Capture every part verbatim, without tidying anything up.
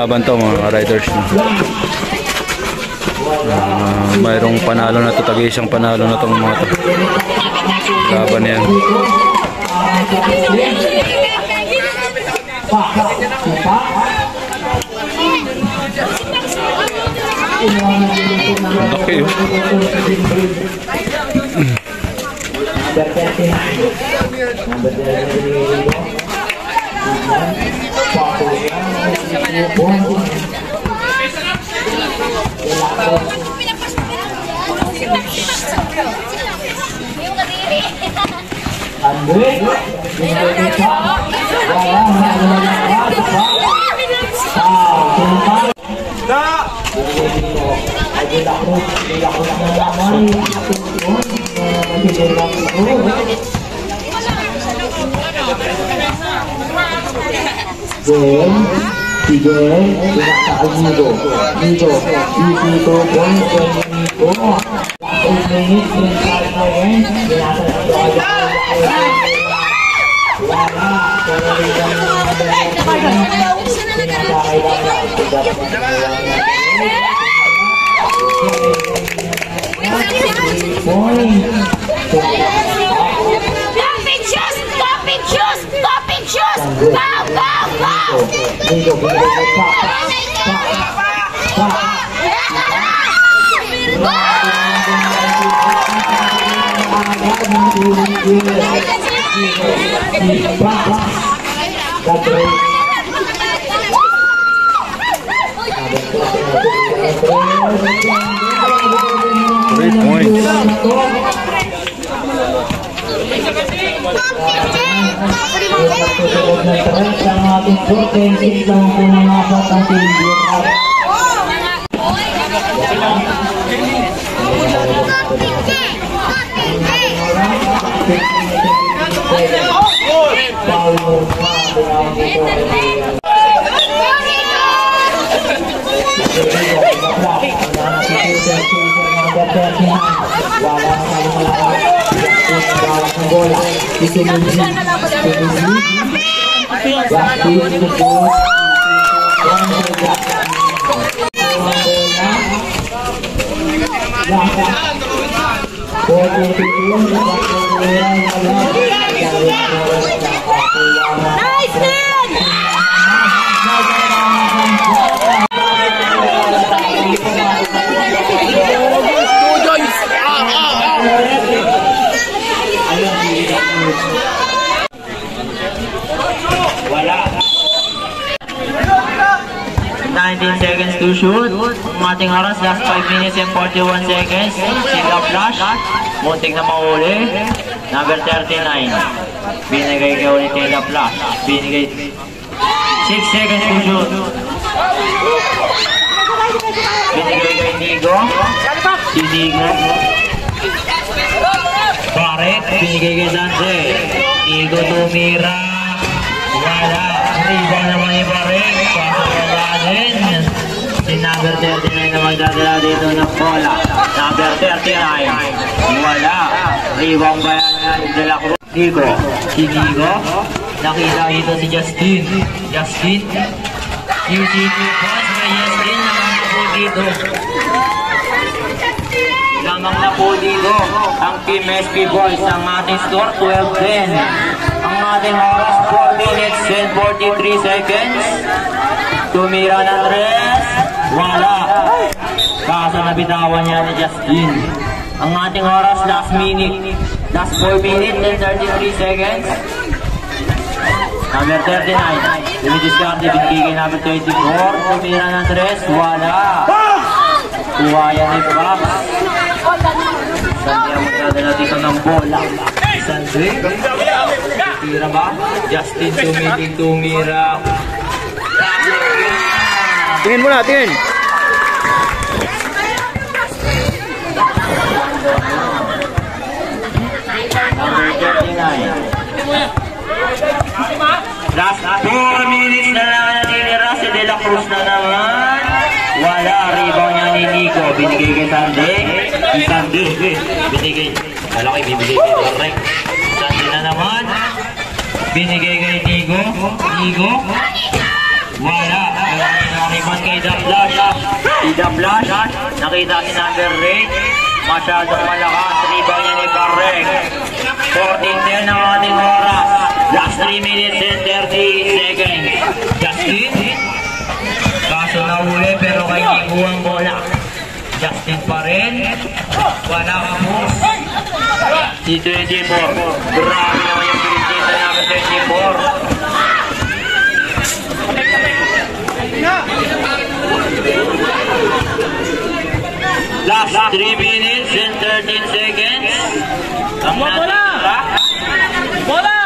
laban to mga riders. Uh, mayroong panalo na to, tag-isang panalo na tong mga to. Laban na yan. Okay. Game, tiga, pinaktaan Nigo, Nigo, dito point from Nigo, eight minutes, inside na rin, pinasa na ito agad, wala, pinakailang point, go, go, go! Nigo, binigay ko, pa, pa, pa, Three points. nineteen seconds to shoot. Mating oras, last five minutes and forty-one seconds. Single flash. Muntik na mahuli. Number thirty-nine. Binigay kay ulit kay flash. Binigay six seconds to shoot. Binigay kay Nigo. Si Nigo. Barret. Binigay kay Dante. Nigo tumira. Wala. Rebound naman ni Barret. Si number thirty-nine na magdadala dito ng bola. Number thirty-nine. Wala. Rebound ba yan de la Cruz? Nigo. Si Nigo. Nakita dito si Justin. Justin. U C two points by Justin. Lamang na po dito. Lamang na po dito. Ang Team S P Boys. Ang ating score twelve ten. Ang ating oras four minutes and forty-three seconds. Tumira ng tres. Wala. Kaso nabitawan niya ni Justin. Ang ating oras last minute. Last four minutes and thirty-three seconds. Number thirty-nine. Dumidiscarte. Binigay number twenty-four. Tumira ng tres. Wala. Kuwaya ni Fox. Sandri ang magdadala dito ng bola. Sandri. Tira ba? Justin tumitig tumira. Tingin muna, tingin. Number thirty-nine. Last four minutes na lang natitira. Si De La Cruz na naman. Wala. Rebound niya ni Nico. Binigay kay Sandy. Si Sandy. Binigay. Malaki bibigay kay Dorek. Sandy na naman. Binigay kay Nico. Nico. Wala. Nakikot kay The Flash. Si The Flash, nakita si number eight. Masyadong malakas. Rebound niya ni Barrek. fourteen ten ang ating oras. Last three minutes and thirty seconds. Justin. Kaso nahuli pero kay Nico ang bola. Justin pa rin. Wala ka po. Si twenty-four. Grabe naman yung pinisita namin twenty-four. Last three minutes and thirteen seconds. Ang bola! Bola!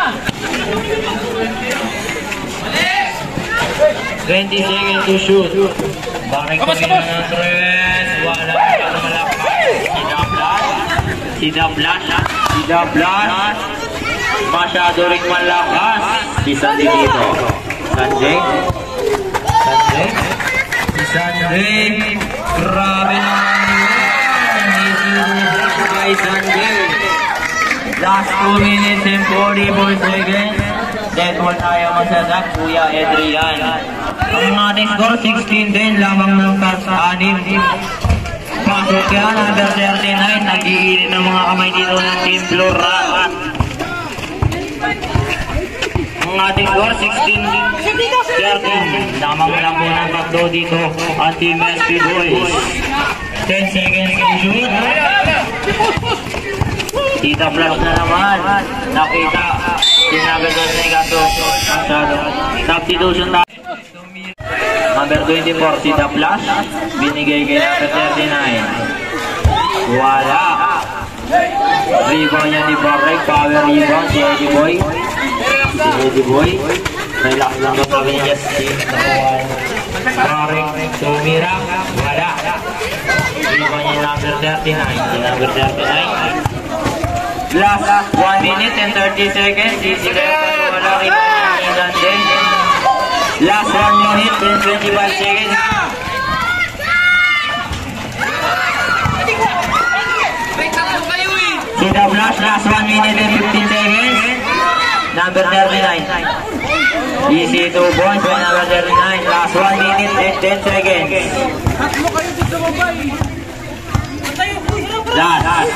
twenty seconds to shoot. Bakit kami ng tres? Wala ka na malakas. Si The Flash. Si The Flash. Si The Flash. Masyado rin malakas. Si Sandy dito. Sandy. Sandy. Si Sandy. Grabe naman yun. Kay Sandy. Last two minutes and forty-four seconds. Dead ball tayo masasak, Kuya Adrian. Ang ating score, sixteen din, lamang ng tas-anim. Pasok yan, number thirty-nine, nag-iinin ng mga kamay dito ng Team Floral. Ang ating score, sixteen thirteen, lamang lang po ng takdo dito ang Team S P Boys. ten seconds to shoot. Tita Flash na naman. Nakita. Sinabi doon na ikaso. Masyado. Substitution tayo. Number twenty-four, Tita Flash. Binigay kay number thirty-nine. Wala. Rebound niya ni Barrek. Power rebound. Si Eddie Boy. Si Eddie Boy. Relax lang ba sabi niya si Barrek. Tumira. Wala. Rebound niya number thirty-nine. Si number thirty-nine. Last one minute and thirty seconds. Easy kayo kasi wala rin ang din. Last one minute and twenty-five seconds. Si The Flash, last one minute and fifteen seconds. Number thirty-nine. Easy two points by number thirty-nine. Last one minute and ten seconds. Last.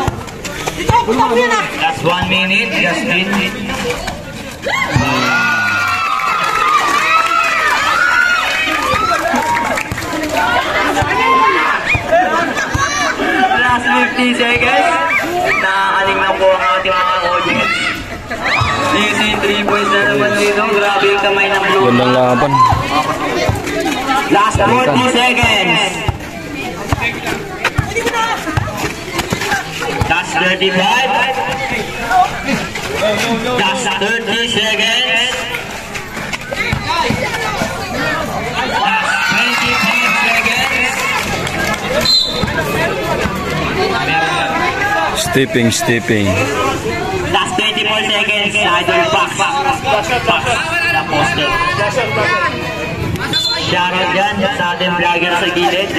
Last one minute, Justin. Last fifty seconds. Nakakaling lang po ang ating mga audience. Easy three points na naman dito. Grabe yung kamay ng blue. Gandang laban. Last forty seconds. That's thirty-five. That's thirty seconds. That's twenty-five seconds. Stepping, stepping. That's twenty-four seconds. Idol box. Box. Na poster. Shoutout dyan sa ating vlogger sa gilid.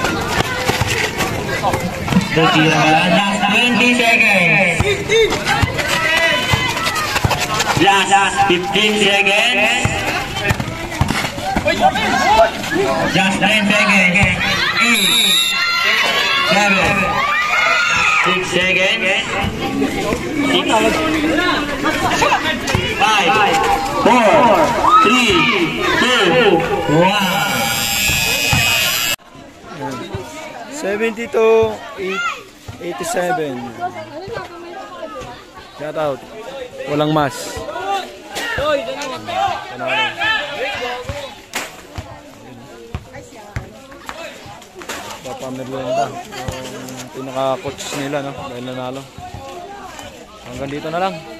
Last twenty seconds. Last fifteen seconds. Just ten seconds. eight, seven, six seconds. six, five, four, three, two, one. seventy-two, eighty-seven. Shout out. Walang mas. Papa Merlenda. Yung pinaka-coach nila, no? Dahil nanalo. Hanggang dito na lang.